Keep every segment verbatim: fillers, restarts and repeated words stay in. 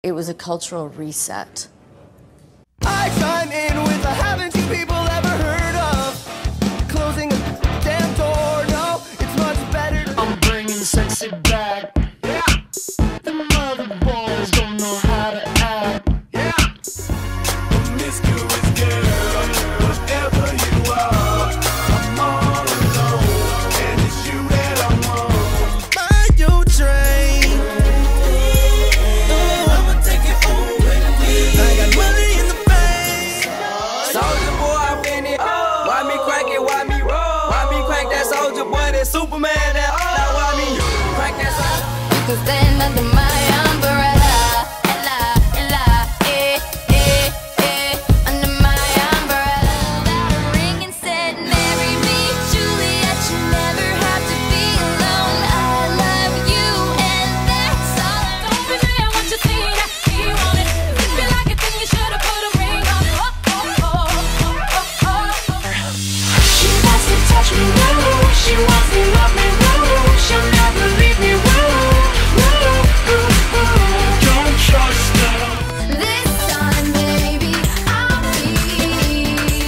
It was a cultural reset. I chime in with a haven't you people ever heard of closing a damn door? No, it's much better to I'm bringing sexy back. Yeah. The mother boys don't know how to act. Yeah. Promiscuous girl, whatever you are, I'm all alone, and it's you that I'm on. buy you train. I'ma take it home with me. I got money in the bank. Soldier boy, I'm in it. Why me crack it? Why me roll? Why me crack that soldier boy? That Superman? That now why me crack that soldier? Cause then under my umbrella, ella, ella, eh, eh, eh, under my umbrella. Got a ring and said, marry me, Juliet, you never have to be alone. I love you, and that's all. Don't be me, I want you to see that you want it. If you feel like it, then you should've put a ring on it. Oh, oh, oh, oh, oh, oh. She wants to touch me, woo. She wants to love me, woo. She'll never leave me, woo. Don't trust her. This time, baby, I'll be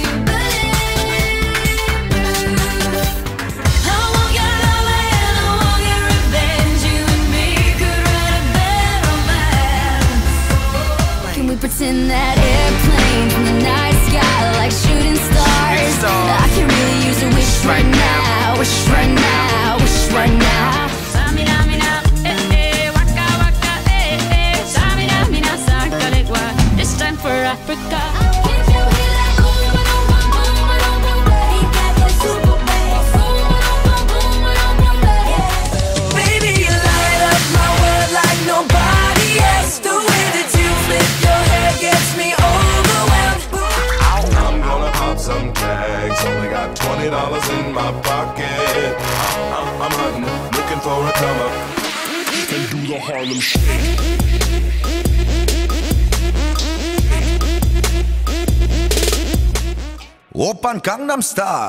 bulletproof. I want your love and I want your revenge. You and me could write a bad romance. Can we pretend that airplanes in the night sky like shooting stars? I can really use a wish right now, wish right now, wish right now. Samina, mina, eh, eh, waka, waka, eh, eh. Samina, mina, sakalegwa. It's time for Africa. Can you hear that boom, boom, boom, boom, boom, boom? He got that super bass. Boom, boom, boom, boom, boom, boom. Baby, you light up my world like nobody else. The way that you flip your hair gets me overwhelmed. I'm gonna pop some tags. Only got twenty dollars in my pocket. I'm, I'm hunting, looking for a come up. And do the Harlem Shake. Oppan Gangnam Style.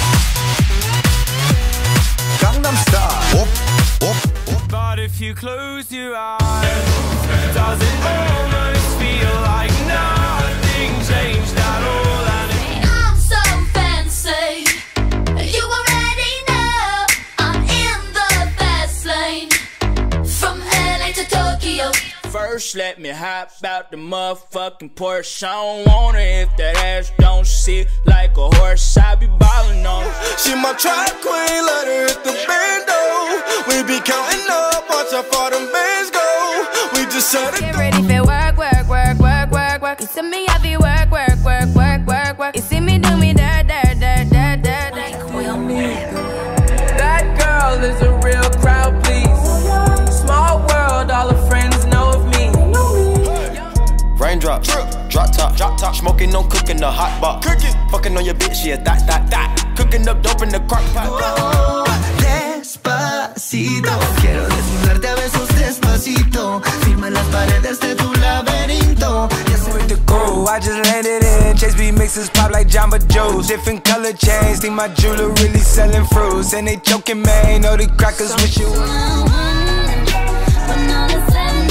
Gangnam Style. Op, op, op. But if you close your eyes, does it almost feel like nothing changed at all? And it I'm so fancy. You already know I'm in the fast lane. From L A to Tokyo. First, let me hop out the motherfucking Porsche. I don't want her if that ass don't sit like a horse. I be ballin' on her. she my track queen, let her hit the bando. We be counting up, watch how far them bands go. We just set it. Get ready for work, work, work, work, work, work. You see me, I be work, work, work, work, work, work. You see me do me dirt, dirt, dirt, dirt, dirt. Like Will Smith. That girl is a real crowd, please. Small world, all her friends know of me. Raindrop, drop top, drop top, smoking, no cooking, the hot pot. Cooking, fucking on your bitch, yeah, that, that, that. Cooking up dope in the crock pot. Oh, despacito, quiero desnudarte a besos despacito. Firma las paredes de tu laberinto. With the crew, I just landed in. Chase B mixes pop like Jamba Joe's. Different color chains, think my jeweler really selling fruits. And they choking, man, know the crackers with you. But now the sun